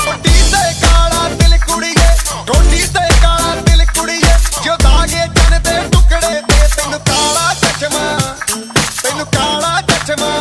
ਕੋਟੀ ਤੇ ਕਾਲਾ ਦਿਲ ਕੁੜੀਏ, ਕੋਟੀ ਤੇ ਕਾਲਾ ਦਿਲ ਕੁੜੀਏ, ਜੋ ਦਾਗੇ ਚੰਨ ਦੇ ਟੁਕੜੇ ਤੇ ਤੈਨੂੰ ਕਾਲਾ ਚਸ਼ਮਾ, ਤੈਨੂੰ ਕਾਲਾ ਚਸ਼ਮਾ।